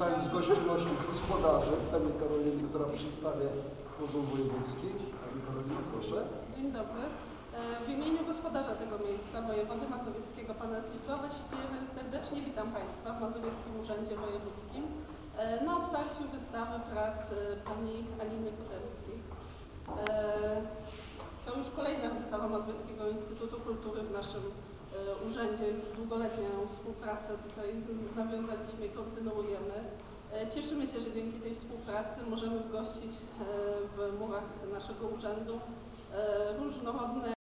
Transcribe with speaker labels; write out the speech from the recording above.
Speaker 1: korzystając z gościnności gospodarzy, pani Karoliny, która przedstawia Urząd Wojewódzki. Pani Karolina, proszę.
Speaker 2: Dzień dobry. W imieniu gospodarza tego miejsca, wojewody mazowieckiego, pana Zdzisława Sipiery, serdecznie witam Państwa w Mazowieckim Urzędzie Wojewódzkim na otwarciu wystawy prac pani Aliny Poderskiej. To już kolejna wystawa Mazowieckiego Instytutu Kultury w naszym urzędzie. Już długoletnią współpracę tutaj nawiązaliśmy i kontynuujemy. Cieszymy się, że dzięki tej współpracy możemy gościć w murach naszego urzędu różnorodne